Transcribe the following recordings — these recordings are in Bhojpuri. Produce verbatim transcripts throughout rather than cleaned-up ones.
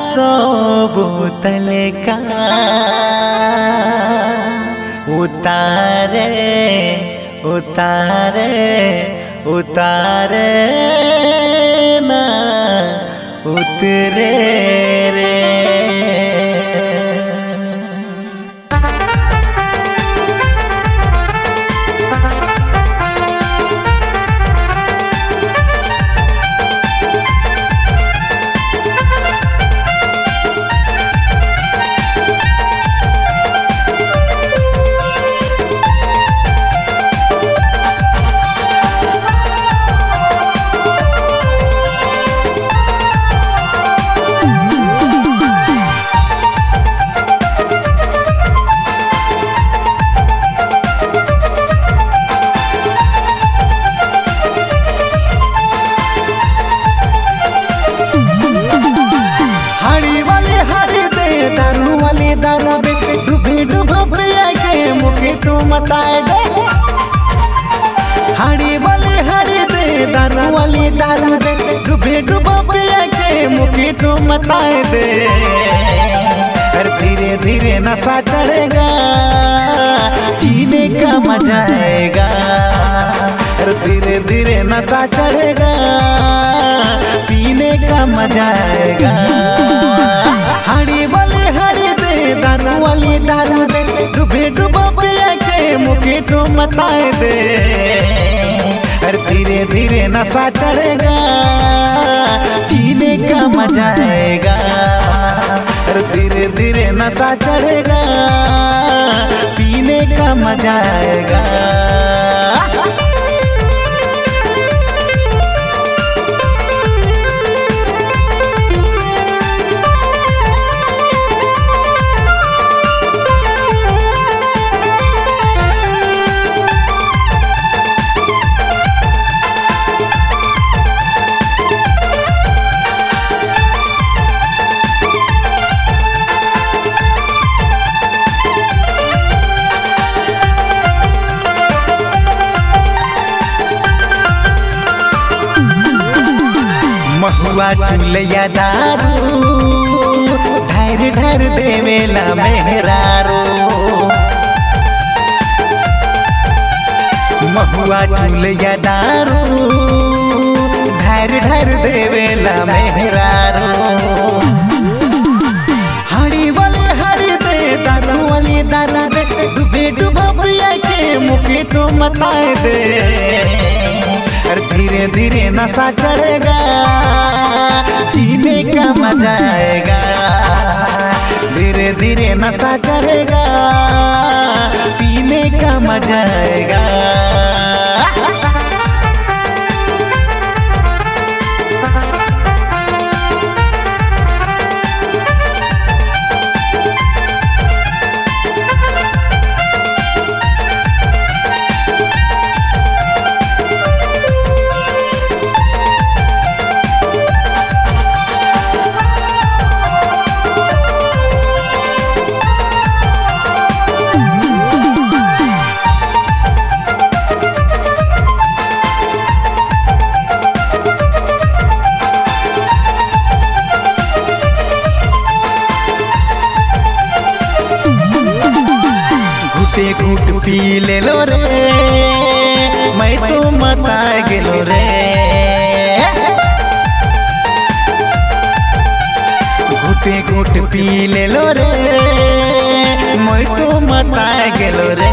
सौ बोतल का उतारे उतारे उतारे ना उतरे रे। दारू दे डूबे डूब पिया के मुखे तू मताए दे। हाड़ी वाली हाड़ी दे दारू वाली दारू दे डूबे डूब पिया के मुखे तू मताए दे। अरे धीरे धीरे नशा चढ़ेगा जीने का मजा आएगा। अरे धीरे धीरे नशा चढ़ेगा पीने का मजा आएगा। हाड़ी वाली हाड़ी दे दारू वाली दारू दे डूबे डूबो पिया के मुखे तो मताए दे। अरे धीरे धीरे नशा चढ़ेगा जीने का मजा आएगा। अरे धीरे धीरे नशा चढ़ेगा पीने का मजा आएगा। महुआ चुलैया दारू ढार ढार देवेला मेहरारो। महुआ चुलैया दारू ढार ढार देवेला मेहरारो। हाड़ी वाली हाड़ी दे दारू वाली दारू दे डूबे डूबो पिया के मुखे तो मताए दे। अरे धीरे धीरे नशा चढ़ेगा जीने का मजा आएगा। धीरे धीरे नशा चढ़ेगा पीने का मजा आएगा। घूट पी ले लो रे मैं तो मता गेलो रे। घूटे घूट पी ले लो रे मैं तो मता गेलो रे।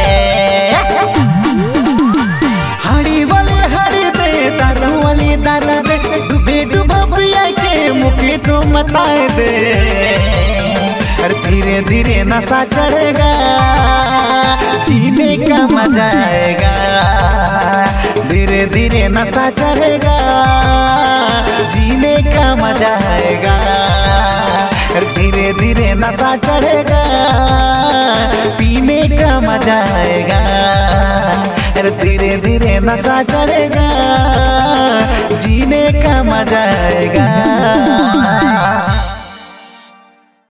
हाड़ी वाली हाड़ी दे दारू वाली दारू दे डूबे डूबो पिया के मुखे तो मताए दे। अरे धीरे धीरे नशा चढ़ेगा जीने का मजा आएगा। धीरे धीरे नशा चढ़ेगा जीने का मजा आएगा। धीरे धीरे नशा चढ़ेगा पीने का मजा आएगा। धीरे धीरे नशा चढ़ेगा जीने का मजा आएगा।